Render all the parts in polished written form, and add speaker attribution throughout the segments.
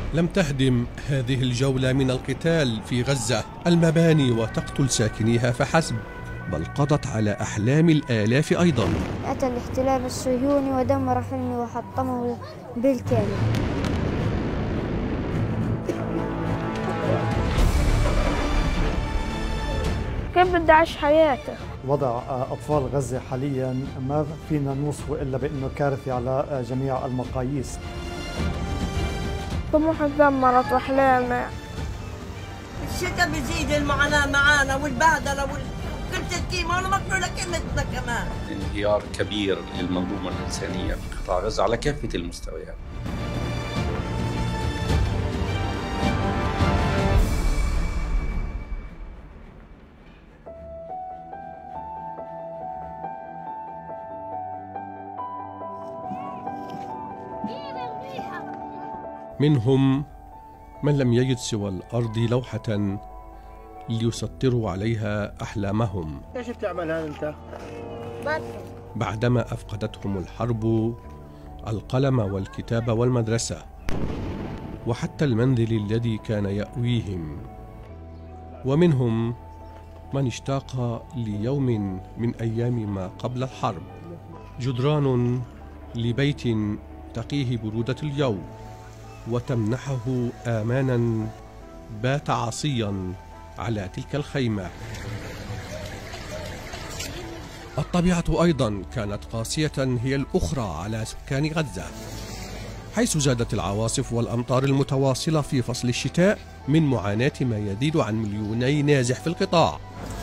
Speaker 1: لم تهدم هذه الجولة من القتال في غزة المباني وتقتل ساكنيها فحسب، بل قضت على أحلام الآلاف أيضا.
Speaker 2: أتى الاحتلال الصهيوني ودمر حلمي وحطمه بالكامل.
Speaker 3: كيف بدي أعيش حياته؟
Speaker 4: وضع أطفال غزة حاليا ما فينا نوصفه إلا بأنه كارثي على جميع المقاييس.
Speaker 3: طموحي تدمرت وأحلامي.
Speaker 5: الشتاء بيزيد المعاناة معانا والبهدلة وكل تكيمة وأنا مقبولة كلمتنا كمان.
Speaker 6: انهيار كبير للمنظومة الإنسانية في قطاع غزة على كافة المستويات.
Speaker 1: منهم من لم يجد سوى الأرض لوحة ليسطروا عليها أحلامهم.
Speaker 7: ايش بتعمل هذا انت؟
Speaker 1: بعدما أفقدتهم الحرب القلم والكتاب والمدرسة وحتى المنزل الذي كان يأويهم. ومنهم من اشتاق ليوم من أيام ما قبل الحرب، جدران لبيت تقيه برودة اليوم وتمنحه آمانا بات عصيا على تلك الخيمة. الطبيعة أيضا كانت قاسية هي الأخرى على سكان غزة، حيث زادت العواصف والأمطار المتواصلة في فصل الشتاء من معاناة ما يزيد عن 2 نازح في القطاع.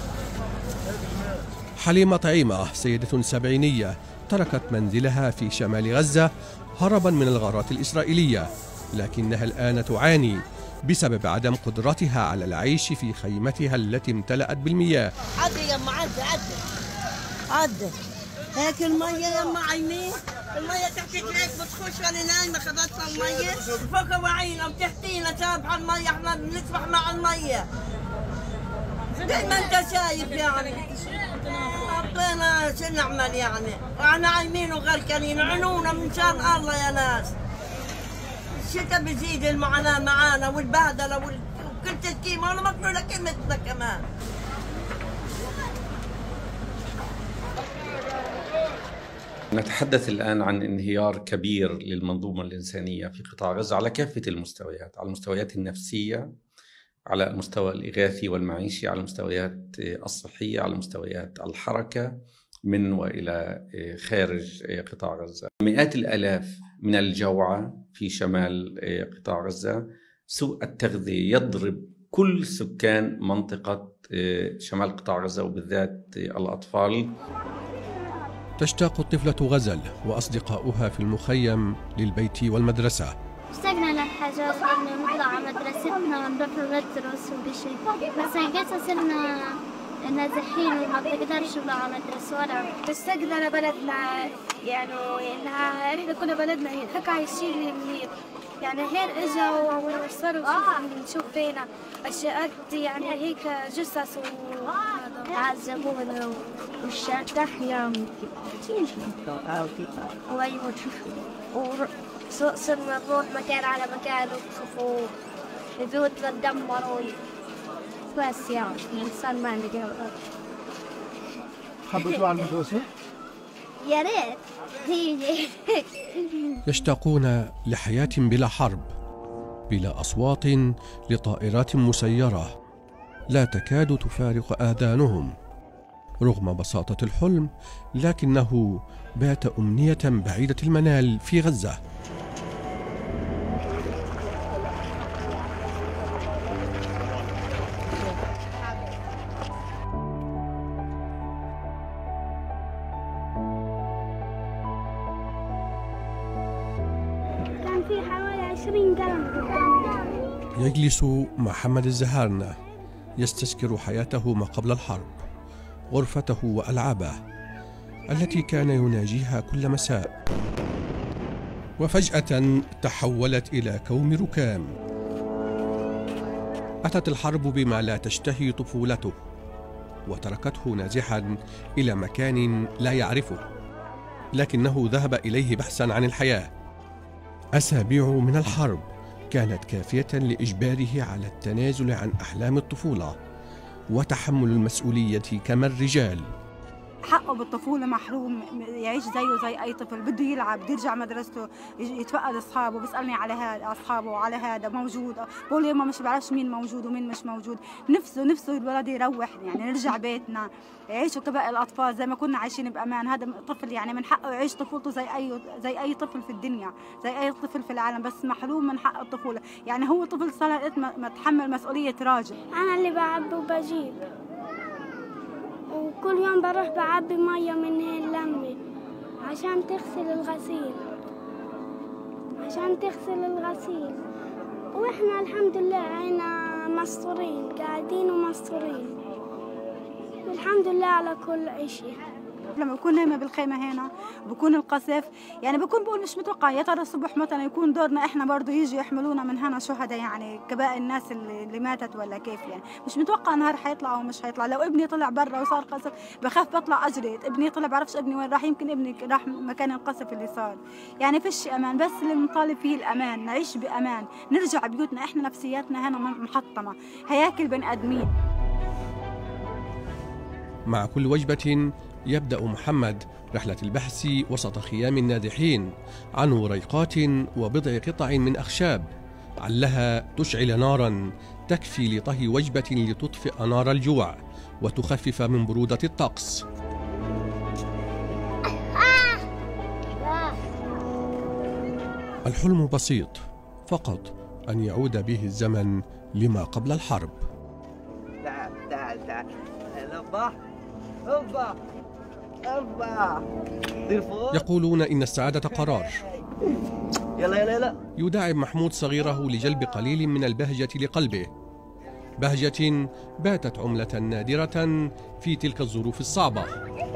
Speaker 1: حليمة طعيمة سيدة سبعينية تركت منزلها في شمال غزة هربا من الغارات الإسرائيلية، لكنها الآن تعاني بسبب عدم قدرتها على العيش في خيمتها التي امتلأت بالمياه.
Speaker 5: عدي يما عدي هيك المية يما عيني، المية تحت رجليك بتخش وانا نايمة خدتها المية فوق وعينا وتحتينا سابحة المية، احنا بنسبح مع المية زي ما انت شايف يعني. ربنا شو نعمل يعني، واحنا عايمين وغرقانين عنونا من شان الله يا ناس. الشتاء بيزيد المعاناة معانا والبهدلة وكل تكيمة وأنا مقبولة كلمتنا كمان.
Speaker 6: نتحدث الآن عن انهيار كبير للمنظومة الإنسانية في قطاع غزة على كافة المستويات، على المستويات النفسية، على المستوى الإغاثي والمعيشي، على المستويات الصحية، على مستويات الحركة من وإلى خارج قطاع غزة. مئات الآلاف من الجوعى في شمال قطاع غزة، سوء التغذية يضرب كل سكان منطقة شمال قطاع غزة وبالذات الأطفال.
Speaker 1: تشتاق الطفلة غزل وأصدقاؤها في المخيم للبيت والمدرسة.
Speaker 2: اشتقنا للحاجات إنه نطلع على مدرستنا ونروح ندرس وبشي، بس هيك صرنا نازحين وما بنقدرش نطلع على مدرسة ولا.
Speaker 3: اشتقنا لبلدنا يعني إنها إحنا كنا بلدنا هيك عايشين منيح، يعني هيك إجا وصاروا نشوف فينا أشياء يعني هيك جثث
Speaker 2: عذبونا والشرطة يوم صرنا نروح مكان على مكان ونشوفوا بيوتنا تدمروا بس يعني الإنسان ما عنده.
Speaker 7: حابة تروح على المدرسة؟
Speaker 2: يا ريت تيجي.
Speaker 1: يشتاقون لحياة بلا حرب، بلا أصوات لطائرات مسيرة لا تكاد تفارق آذانهم. رغم بساطة الحلم لكنه بات أمنية بعيدة المنال في غزة.
Speaker 2: في حوالي 20 قلم.
Speaker 1: يجلس محمد الزهارنة يستذكر حياته ما قبل الحرب، غرفته وألعابه التي كان يناجيها كل مساء، وفجأة تحولت إلى كوم ركام. أتت الحرب بما لا تشتهي طفولته وتركته نازحا إلى مكان لا يعرفه، لكنه ذهب إليه بحثا عن الحياة. أسابيع من الحرب كانت كافية لإجباره على التنازل عن أحلام الطفولة وتحمل المسؤولية كما الرجال.
Speaker 8: حقه بالطفولة محروم، يعيش زيه زي أي طفل، بده يلعب، بده يرجع مدرسته، يتفقد أصحابه، بيسألني على هذا أصحابه وعلى هذا موجود، بقول يما مش بعرفش مين موجود ومين مش موجود. نفسه الولد يروح، يعني نرجع بيتنا، يعيشوا كباقي الأطفال زي ما كنا عايشين بأمان. هذا طفل يعني من حقه يعيش طفولته زي أي طفل في الدنيا، زي أي طفل في العالم، بس محروم من حق الطفولة. يعني هو طفل صار ما تحمل مسؤولية راجل.
Speaker 2: أنا اللي بعبي وبجيب، وكل يوم بروح بعبي مية من اللمة عشان تغسل الغسيل. وإحنا الحمد لله عنا مستورين، قاعدين ومستورين، والحمد لله على كل إشي.
Speaker 8: لما بكون نايمة بالخيمة هنا بكون القصف، يعني بكون بقول مش متوقع يا ترى الصبح مثلا يكون دورنا احنا برضه يجي يحملونا من هنا شهداء، يعني كباقي الناس اللي ماتت ولا كيف. يعني مش متوقع نهار حيطلع او مش حيطلع. لو ابني طلع برا وصار قصف بخاف بطلع اجري، ابني طلع بعرفش ابني وين راح، يمكن ابني راح مكان القصف اللي صار. يعني فيش امان، بس اللي بنطالب فيه الامان، نعيش بامان، نرجع بيوتنا. احنا نفسياتنا هنا محطمة، هياكل بني ادمين.
Speaker 1: مع كل وجبة يبدأ محمد رحلة البحث وسط خيام النادحين عن وريقات وبضع قطع من أخشاب علها تشعل نارا تكفي لطهي وجبة لتطفئ نار الجوع وتخفف من برودة الطقس. الحلم بسيط، فقط أن يعود به الزمن لما قبل الحرب.
Speaker 9: تعال هوبا
Speaker 1: يقولون إن السعادة قرار.
Speaker 9: يلا
Speaker 1: يداعب محمود صغيره لجلب قليل من البهجة لقلبه، بهجة باتت عملة نادرة في تلك الظروف الصعبة.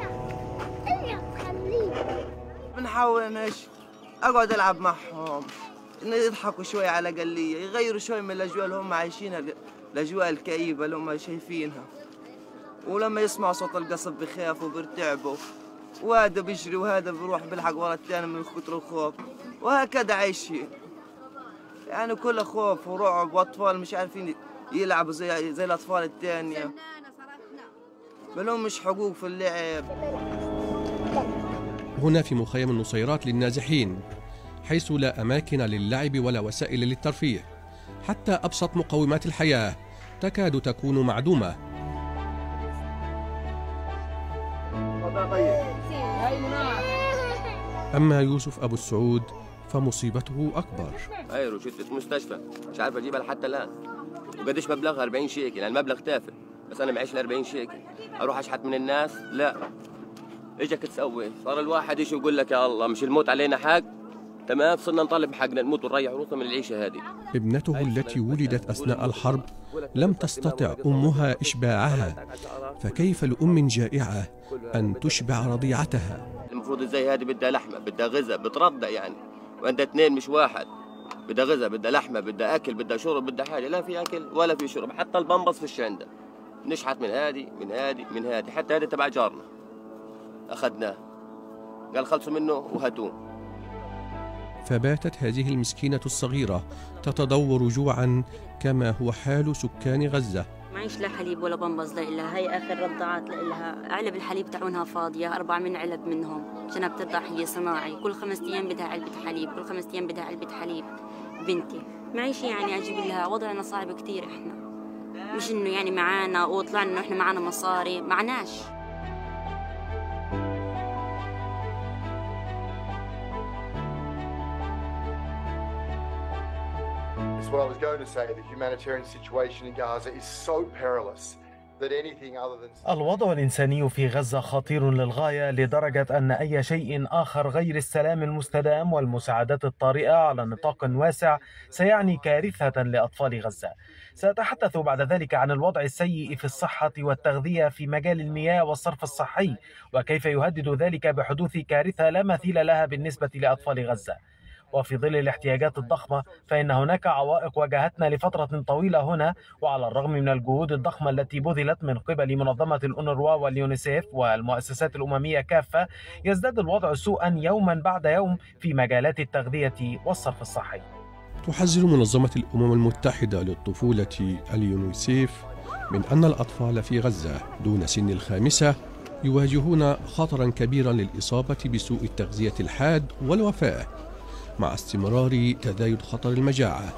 Speaker 9: بنحاول نمشي، أقعد ألعب معهم، يضحكوا شوي على قلية، يغيروا شوي من الأجواء اللي هم عايشينها، الأجواء الكئيبة اللي هم شايفينها. ولما يسمعوا صوت القصف بخافوا وبيرتعبوا، وهذا بيجري وهذا بيروح بيلحق ورا الثاني من كتر الخوف، وهكذا عايشين. يعني كله خوف ورعب، واطفال مش عارفين يلعبوا زي الاطفال الثانيه، بلهم مش حقوق في اللعب.
Speaker 1: هنا في مخيم النصيرات للنازحين، حيث لا أماكن للعب ولا وسائل للترفيه، حتى أبسط مقومات الحياة تكاد تكون معدومة. أما يوسف أبو السعود فمصيبته أكبر.
Speaker 10: أيوة شفت مستشفى مش عارف أجيبها لحتى الآن، وقديش مبلغها 40 شيكل، يعني المبلغ تافه، بس أنا معيش ال 40 شيكل، أروح أشحت من الناس؟ لا. إيجك تسوي؟ صار الواحد يجي يقول لك يا الله مش الموت علينا حق؟ تمام، صرنا نطالب بحقنا، نموت ونريح روحنا من العيشة هذه.
Speaker 1: ابنته التي ولدت أثناء الحرب لم تستطع أمها إشباعها، فكيف لأم جائعة أن تشبع رضيعتها؟
Speaker 10: المفروض زي هذه بدها لحمة، بدها غذاء، بترضع يعني، وعندها اثنين مش واحد، بدها غذاء، بدها لحمة، بدها أكل، بدها شرب، بدها حاجة، لا في أكل ولا في شرب، حتى البنبص فيش عندها. نشحت من هذه من هذه من هذه، حتى هذه تبع جارنا أخذناه، قال خلصوا منه وهاتوه.
Speaker 1: فباتت هذه المسكينة الصغيرة تتدور جوعا كما هو حال سكان غزة.
Speaker 11: معيش لا حليب ولا بنبز لإلها، هي آخر رضعات لإلها، علب الحليب تاعونها فاضية، 4 من علب منهم عشانها بترضع هي صناعي، كل 5 أيام بدها علبة حليب، كل 5 أيام بدها علبة حليب بنتي. معيش يعني أجيب لها، وضعنا صعب كتير إحنا، مش إنه يعني معانا وطلعنا إنه إحنا معانا مصاري، معناش.
Speaker 12: What I was going to say, the humanitarian situation in Gaza is so perilous that anything other than...
Speaker 13: الوضع الإنساني في غزة خطير للغاية، لدرجة أن أي شيء آخر غير السلام المستدام والمساعدات الطارئة على نطاق واسع سيعني كارثة لأطفال غزة. سأتحدث بعد ذلك عن الوضع السيء في الصحة والتغذية في مجال المياه والصرف الصحي، وكيف يهدد ذلك بحدوث كارثة لا مثيل لها بالنسبة لأطفال غزة. وفي ظل الاحتياجات الضخمة فإن هناك عوائق واجهتنا لفترة طويلة هنا، وعلى الرغم من الجهود الضخمة التي بذلت من قبل منظمة الأونروا واليونيسيف والمؤسسات الأممية كافة، يزداد الوضع سوءا يوما بعد يوم في مجالات التغذية والصرف الصحي.
Speaker 1: تحذر منظمة الأمم المتحدة للطفولة اليونيسيف من أن الأطفال في غزة دون سن الخامسة يواجهون خطرا كبيرا للإصابة بسوء التغذية الحاد والوفاة مع استمرار تزايد خطر المجاعة.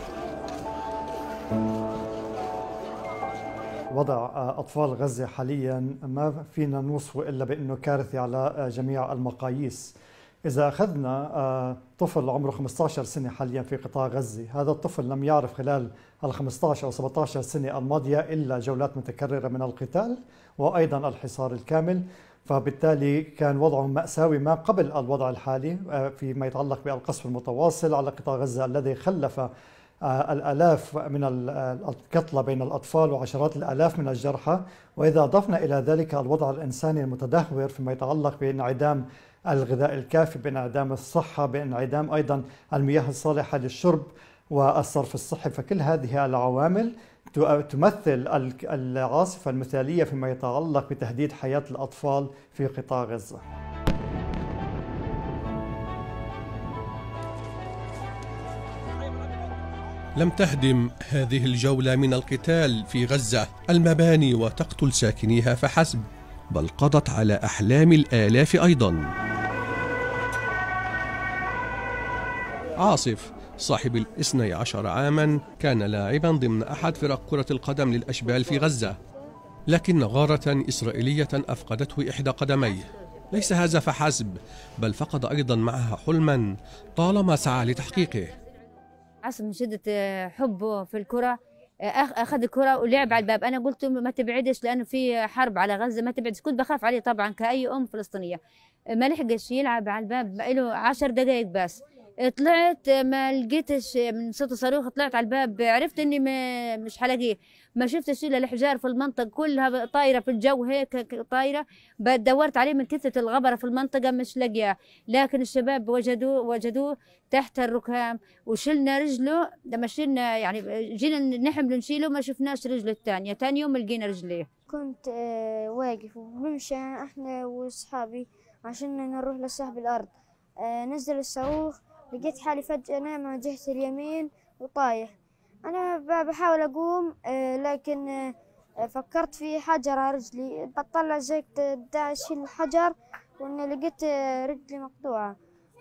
Speaker 4: وضع أطفال غزة حاليا ما فينا نوصفه إلا بأنه كارثي على جميع المقاييس. إذا أخذنا طفل عمره 15 سنة حاليا في قطاع غزة، هذا الطفل لم يعرف خلال ال 15 أو 17 سنة الماضية إلا جولات متكررة من القتال وأيضا الحصار الكامل، فبالتالي كان وضعه مأساوي ما قبل الوضع الحالي فيما يتعلق بالقصف المتواصل على قطاع غزة الذي خلف الآلاف من القتلى بين الأطفال وعشرات الآلاف من الجرحى. وإذا أضفنا إلى ذلك الوضع الإنساني المتدهور فيما يتعلق بانعدام الغذاء الكافي، بانعدام الصحة، بانعدام أيضا المياه الصالحة للشرب والصرف الصحي، فكل هذه العوامل تمثل العاصفة المثالية فيما يتعلق بتهديد حياة الأطفال في قطاع غزة.
Speaker 1: لم تهدم هذه الجولة من القتال في غزة المباني وتقتل ساكنيها فحسب، بل قضت على أحلام الآلاف أيضا. عاصف صاحب 12 عاما كان لاعبا ضمن أحد فرق كرة القدم للأشبال في غزة، لكن غارة إسرائيلية أفقدته إحدى قدميه. ليس هذا فحسب، بل فقد أيضا معها حلما طالما سعى لتحقيقه.
Speaker 14: عاصف من شدة حبه في الكرة أخذ الكرة ولعب على الباب. أنا قلت ما تبعدش لأنه في حرب على غزة، ما تبعدش. كنت بخاف عليه طبعا كأي أم فلسطينية. ما لحقش يلعب على الباب، له 10 دقائق بس. طلعت ما لقيتش من صوت الصاروخ، طلعت على الباب عرفت اني مش حلاقيه. ما شفتش الا الحجار في المنطقه كلها طايره في الجو هيك طايره. دورت عليه من كثره الغبره في المنطقه مش لاقياه، لكن الشباب وجدوه تحت الركام وشلنا رجله. لما شلنا يعني جينا نحمله نشيله ما شفناش رجله الثانيه. ثاني يوم لقينا رجليه.
Speaker 2: كنت واقف وبمشي احنا واصحابي عشان نروح لصاحب الارض. نزل الصاروخ، لقيت حالي فجأة نايمة على جهة اليمين وطايح. أنا بحاول أقوم لكن فكرت في حجر على رجلي. بطلع زيك دا أشيل الحجر وإن لقيت رجلي مقطوعة.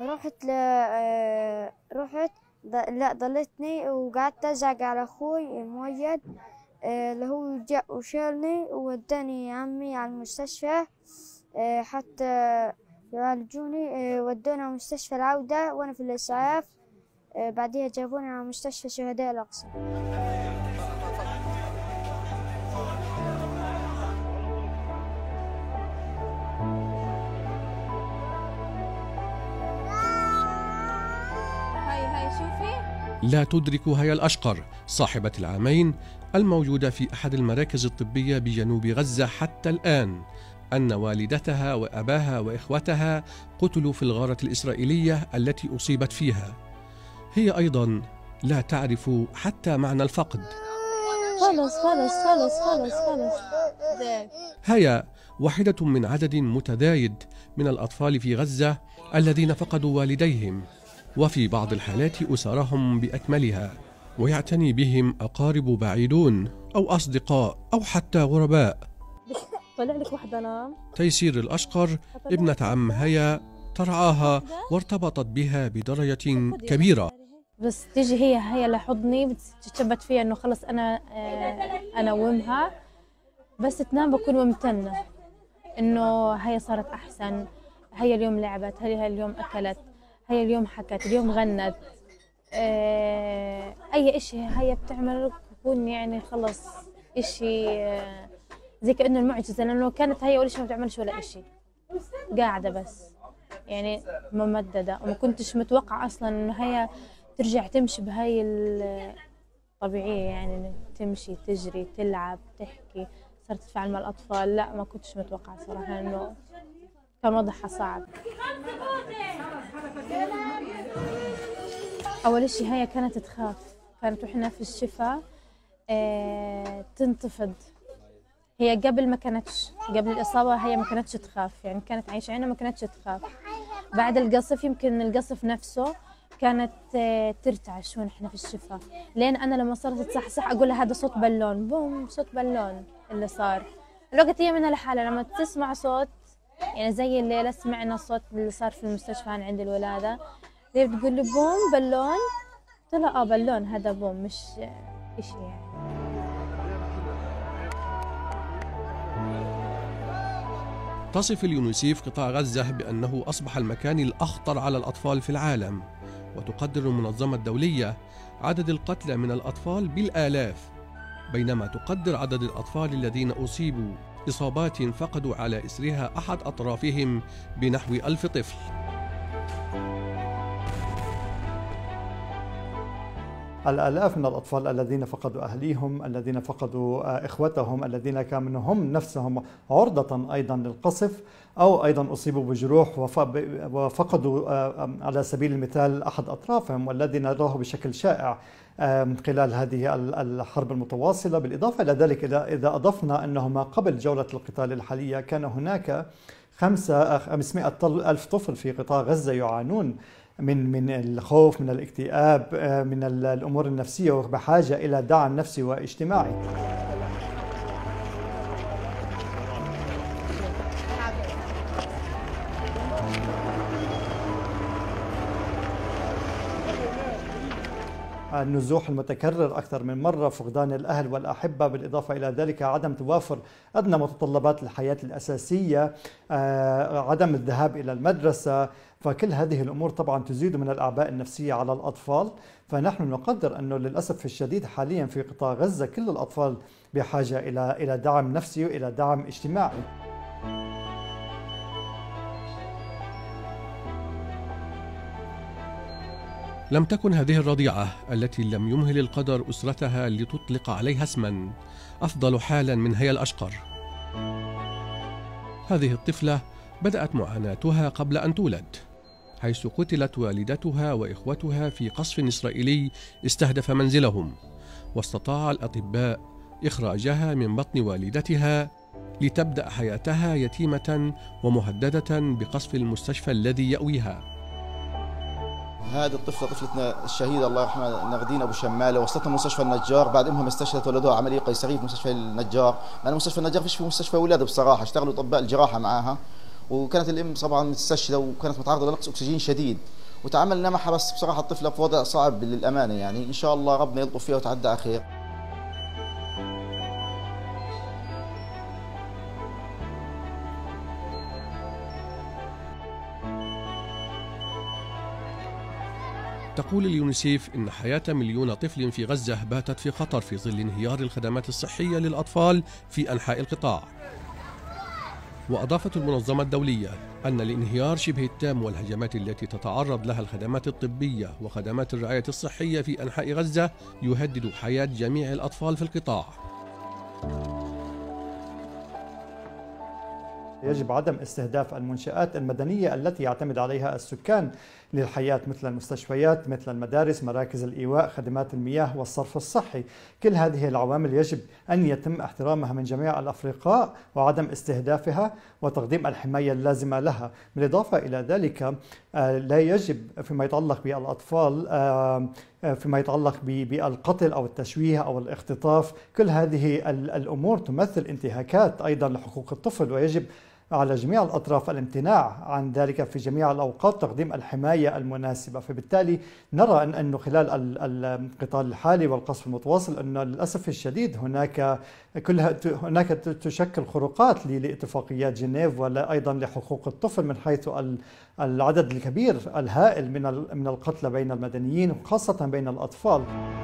Speaker 2: لا ضلتني وقعدت أزعق على أخوي مؤيد اللي هو جاء وشالني ووداني عمي على المستشفى حتى يعالجوني. ودونا مستشفى العودة وأنا في الإسعاف. بعدها جابوني على مستشفى شهداء الأقصى.
Speaker 14: هاي شوفي.
Speaker 1: لا تدرك هيا الأشقر صاحبة العامين الموجودة في أحد المراكز الطبية بجنوب غزة حتى الآن أن والدتها وأباها وإخوتها قتلوا في الغارة الإسرائيلية التي أصيبت فيها. هي أيضا لا تعرف حتى معنى الفقد.
Speaker 14: خلص.
Speaker 1: هي واحدة من عدد متزايد من الأطفال في غزة الذين فقدوا والديهم، وفي بعض الحالات أسرهم بأكملها، ويعتني بهم أقارب بعيدون أو أصدقاء أو حتى غرباء.
Speaker 15: طلع لك واحدة نام.
Speaker 1: تيسير الأشقر ابنة عم هيا ترعاها وارتبطت بها بدرجة كبيرة.
Speaker 15: بس تيجي هي لحضني بتشبت فيها انه خلص انا وامها، بس تنام بكون ممتنة انه هي صارت احسن. هي اليوم لعبت، هي اليوم اكلت، هي اليوم حكت، اليوم غنت. اي اشي هي بتعمل بكون يعني خلص اشي زي كأنه المعجزة، لأنه كانت هي ولا شيء ما بتعملش ولا إشي، قاعدة بس يعني ممددة. وما كنتش متوقعة أصلاً إنه هي ترجع تمشي بهاي الطبيعية، يعني تمشي تجري تلعب تحكي، صارت تتفاعل مع الأطفال. لا ما كنتش متوقعة صراحة، إنه كان وضعها صعب. أول إشي هي كانت تخاف، كانت وإحنا في الشفا تنتفض. هي قبل قبل الإصابة هي ما كانتش تخاف، يعني كانت عايشة عنا ما كانتش تخاف. بعد القصف يمكن القصف نفسه كانت ترتعش شو نحن في الشفا، لين أنا لما صارت تصحصح أقول لها هذا صوت بالون، بوم صوت بالون اللي صار. الوقت هي منها لحالها لما تسمع صوت، يعني زي الليلة سمعنا الصوت اللي صار في المستشفى عند الولادة، هي بتقول لي بوم بالون، قلت لها بالون هذا بوم مش إشي يعني.
Speaker 1: تصف اليونيسيف قطاع غزة بأنه أصبح المكان الأخطر على الأطفال في العالم، وتقدر المنظمة الدولية عدد القتلى من الأطفال بالآلاف، بينما تقدر عدد الأطفال الذين أصيبوا إصابات فقدوا على إثرها أحد أطرافهم بنحو 1000 طفل.
Speaker 4: الآلاف من الأطفال الذين فقدوا أهليهم، الذين فقدوا إخوتهم، الذين كانوا هم نفسهم عرضة أيضا للقصف، أو أيضا أصيبوا بجروح وفقدوا على سبيل المثال أحد أطرافهم، والذي نراه بشكل شائع خلال هذه الحرب المتواصلة. بالإضافة إلى ذلك إذا أضفنا أنه ما قبل جولة القتال الحالية كان هناك 500,000 طفل في قطاع غزة يعانون من الخوف، من الاكتئاب، من الأمور النفسية، وبحاجة إلى دعم نفسي واجتماعي. النزوح المتكرر أكثر من مرة، فقدان الأهل والأحبة، بالإضافة إلى ذلك عدم توافر أدنى متطلبات الحياة الأساسية، عدم الذهاب إلى المدرسة، فكل هذه الأمور طبعا تزيد من الأعباء النفسية على الأطفال. فنحن نقدر أنه للأسف الشديد حاليا في قطاع غزة كل الأطفال بحاجة إلى دعم نفسي وإلى دعم اجتماعي.
Speaker 1: لم تكن هذه الرضيعة التي لم يمهل القدر أسرتها لتطلق عليها اسما أفضل حالا من هي الأشقر. هذه الطفلة بدأت معاناتها قبل أن تولد، حيث قتلت والدتها وإخوتها في قصف إسرائيلي استهدف منزلهم، واستطاع الأطباء إخراجها من بطن والدتها لتبدأ حياتها يتيمة ومهددة بقصف المستشفى الذي يأويها.
Speaker 16: هذه الطفلة طفلتنا الشهيدة الله يرحمها نغدين أبو شمالة، وصلتها مستشفى النجار بعد أمهم استشهدت ولدها عملية قيصرية في مستشفى النجار، لأن مستشفى النجار فيش في مستشفى ولادة بصراحة، اشتغلوا أطباء الجراحة معاها، وكانت الأم طبعا مستشهدة وكانت متعرضة لنقص أكسجين شديد، وتعاملنا معها بس بصراحة الطفلة في وضع صعب للأمانة، يعني إن شاء الله ربنا يلطف فيها وتعدى على خير.
Speaker 1: تقول اليونيسيف إن حياة مليون طفل في غزة باتت في خطر في ظل انهيار الخدمات الصحية للأطفال في أنحاء القطاع. وأضافت المنظمة الدولية أن الانهيار شبه التام والهجمات التي تتعرض لها الخدمات الطبية وخدمات الرعاية الصحية في أنحاء غزة يهدد حياة جميع الأطفال في القطاع.
Speaker 4: يجب عدم استهداف المنشآت المدنية التي يعتمد عليها السكان للحياة، مثل المستشفيات، مثل المدارس، مراكز الإيواء، خدمات المياه والصرف الصحي. كل هذه العوامل يجب أن يتم احترامها من جميع الأفرقاء وعدم استهدافها وتقديم الحماية اللازمة لها. بالإضافة إلى ذلك لا يجب فيما يتعلق بالأطفال، فيما يتعلق بالقتل أو التشويه أو الاختطاف، كل هذه الأمور تمثل انتهاكات أيضا لحقوق الطفل، ويجب على جميع الأطراف الامتناع عن ذلك في جميع الأوقات، تقديم الحماية المناسبة. فبالتالي نرى أنه خلال القتال الحالي والقصف المتواصل أنه للأسف الشديد هناك تشكل خروقات لاتفاقيات جنيف ولا أيضا لحقوق الطفل، من حيث العدد الكبير الهائل من القتلى بين المدنيين وخاصة بين الأطفال.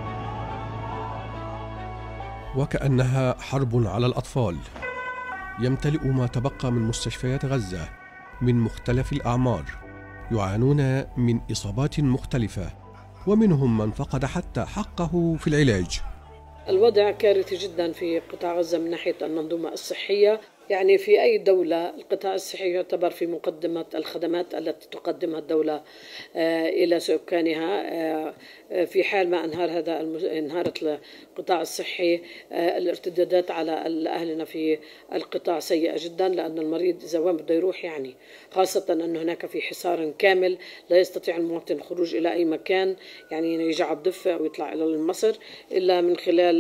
Speaker 1: وكأنها حرب على الأطفال. يمتلئ ما تبقى من مستشفيات غزة من مختلف الأعمار، يعانون من إصابات مختلفة، ومنهم من فقد حتى حقه في العلاج.
Speaker 17: الوضع كارثي جدا في قطاع غزة من ناحية المنظومة الصحية، يعني في أي دولة القطاع الصحي يعتبر في مقدمة الخدمات التي تقدمها الدولة إلى سكانها. في حال ما انهارت القطاع الصحي، الارتدادات على أهلنا في القطاع سيئة جدا، لأن المريض إذا وين بده يروح يعني، خاصة أن هناك في حصار كامل لا يستطيع المواطن الخروج إلى أي مكان، يعني يجي على الضفة أو يطلع إلى مصر إلا من خلال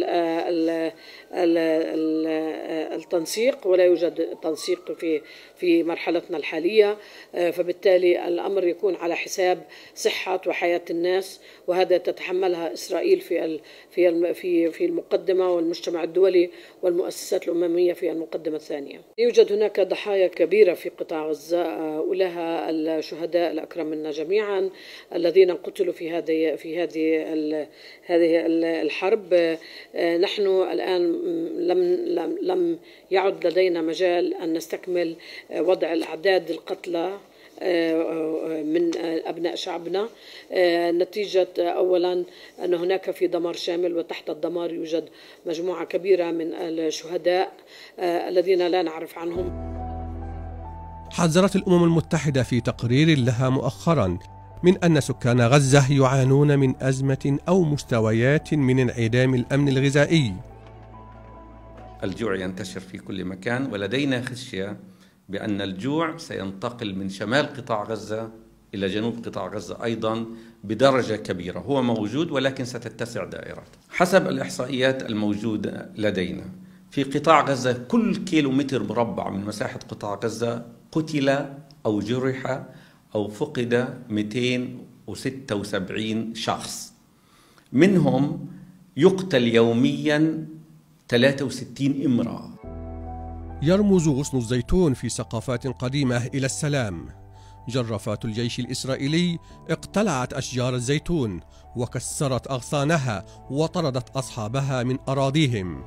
Speaker 17: التنسيق، ولا يوجد تنسيق في مرحلتنا الحالية. فبالتالي الأمر يكون على حساب صحة وحياة الناس، وهذا تتحملها إسرائيل في المقدمة، والمجتمع الدولي والمؤسسات الأممية في المقدمة الثانية. يوجد هناك ضحايا كبيرة في قطاع غزة، ولها الشهداء الأكرم منا جميعا الذين قتلوا في هذه الحرب. نحن الآن لم يعد لدينا مجال أن نستكمل وضع الأعداد القتلى من أبناء شعبنا، نتيجة أولا أن هناك في دمار شامل، وتحت الدمار يوجد مجموعة كبيرة من الشهداء الذين لا نعرف عنهم.
Speaker 1: حذرت الأمم المتحدة في تقرير لها مؤخرا من أن سكان غزة يعانون من أزمة أو مستويات من انعدام الأمن الغذائي.
Speaker 6: الجوع ينتشر في كل مكان، ولدينا خشية بأن الجوع سينتقل من شمال قطاع غزة إلى جنوب قطاع غزة أيضا بدرجة كبيرة. هو موجود ولكن ستتسع دائرته. حسب الإحصائيات الموجودة لدينا في قطاع غزة، كل كيلومتر مربع من مساحة قطاع غزة قتل أو جرح أو فقد 276 شخص، منهم يقتل يوميا 63 امرأة.
Speaker 1: يرمز غصن الزيتون في ثقافات قديمة إلى السلام. جرافات الجيش الإسرائيلي اقتلعت أشجار الزيتون وكسرت أغصانها وطردت أصحابها من أراضيهم.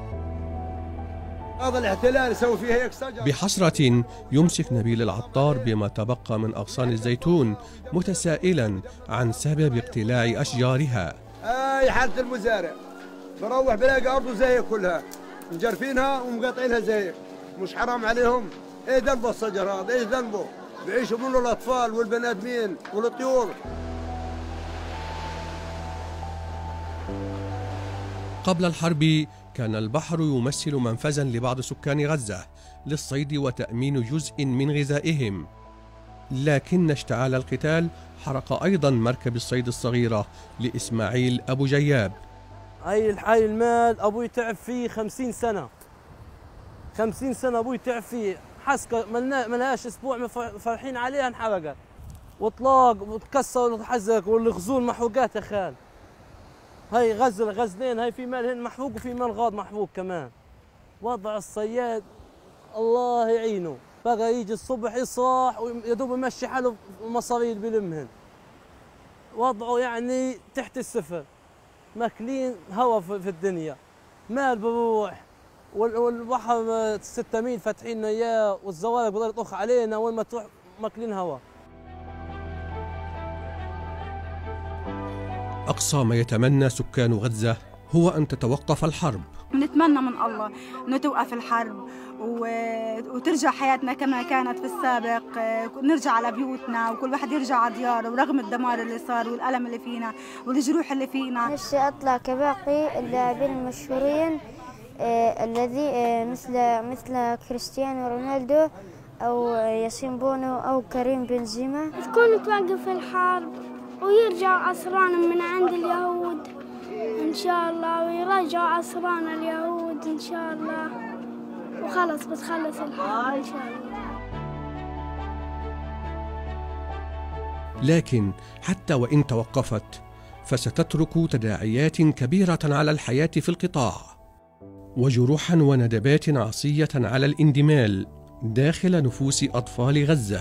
Speaker 7: هذا الاحتلال يسوي فيها هيك سجن.
Speaker 1: بحسرة يمسك نبيل العطار بما تبقى من أغصان الزيتون متسائلا عن سبب اقتلاع أشجارها.
Speaker 7: هاي حالة المزارع، بروح بلاقي أرضه زي كلها مجرفينها ومقاطعينها زي، مش حرام عليهم؟ ايه ذنبه الشجر هذا؟ ايش ذنبه؟ بيعيشوا منه الأطفال والبني آدمين والطيور.
Speaker 1: قبل الحرب كان البحر يمثل منفذا لبعض سكان غزة للصيد وتأمين جزء من غذائهم، لكن اشتعال القتال حرق أيضا مركب الصيد الصغيرة لإسماعيل أبو جياب.
Speaker 18: هاي المال أبوي تعب فيه 50 سنة 50 سنة أبوي تعب فيه، حسكة ملهاش أسبوع فرحين عليها انحرقت وطلاق وتكسر وتحزق والغزول محروقات يا خال. هاي غزلين، هاي في مال هن محروق وفي مال غاض محروق كمان. وضع الصياد الله يعينه، بقى يجي الصبح يصاح ويدوب يمشي حاله المصاريد بلمهن، وضعه يعني تحت الصفر، ماكلين هوا في الدنيا، مال بروح والبحر 6 ميل فاتحين لنا اياه والزوارق بضل يطخ علينا، وين ما تروح ماكلين هوا.
Speaker 1: أقصى ما يتمنى سكان غزة هو أن تتوقف الحرب.
Speaker 8: نتمنى من الله أنه توقف الحرب وترجع حياتنا كما كانت في السابق، نرجع على بيوتنا وكل واحد يرجع على دياره، ورغم الدمار اللي صار والألم اللي فينا والجروح اللي فينا.
Speaker 2: نفسي أطلع كباقي اللاعبين المشهورين الذي مثل كريستيانو رونالدو أو ياسين بونو أو كريم بنزيما.
Speaker 3: تكون توقف الحرب ويرجع أسرانا من عند اليهود إن شاء الله، ويرجعوا أسرانا اليهود إن شاء الله، وخلص بتخلص الحرب إن شاء الله.
Speaker 1: لكن حتى وإن توقفت فستترك تداعيات كبيرة على الحياة في القطاع، وجروحا وندبات عصية على الاندمال داخل نفوس أطفال غزة.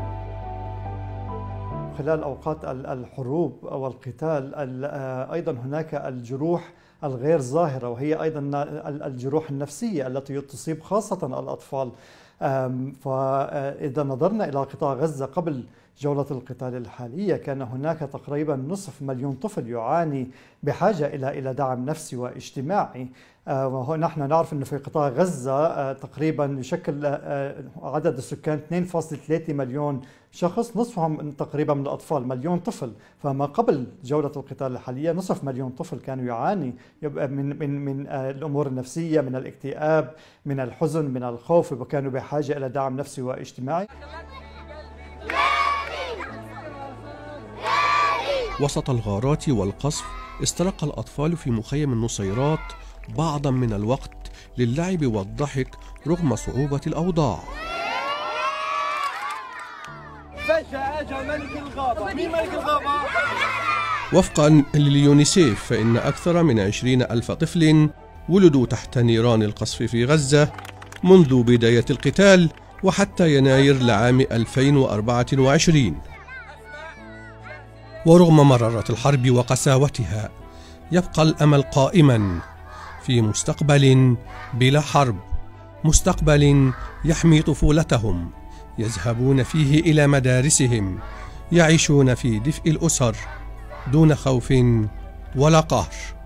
Speaker 4: خلال أوقات الحروب والقتال أيضا هناك الجروح الغير ظاهرة، وهي أيضا الجروح النفسية التي تصيب خاصة الأطفال. فإذا نظرنا إلى قطاع غزة قبل جولة القتال الحالية كان هناك تقريبا نصف مليون طفل يعاني بحاجة إلى دعم نفسي واجتماعي. ونحن نعرف أنه في قطاع غزة تقريبا يشكل عدد السكان 2.3 مليون شخص، نصفهم تقريبا من الأطفال، مليون طفل. فما قبل جولة القتال الحالية نصف مليون طفل كانوا يعاني من الأمور النفسية، من الاكتئاب، من الحزن، من الخوف، وكانوا بحاجة إلى دعم نفسي واجتماعي.
Speaker 1: وسط الغارات والقصف استرق الأطفال في مخيم النصيرات بعضا من الوقت للعب والضحك رغم صعوبة الأوضاع.
Speaker 19: فجأة أجا ملك الغابة. مين ملك الغابة؟
Speaker 1: وفقا لليونيسيف فإن أكثر من 20,000 طفل ولدوا تحت نيران القصف في غزة منذ بداية القتال وحتى يناير لعام 2024. ورغم مرارة الحرب وقساوتها يبقى الأمل قائما في مستقبل بلا حرب، مستقبل يحمي طفولتهم يذهبون فيه إلى مدارسهم، يعيشون في دفء الأسر دون خوف ولا قهر.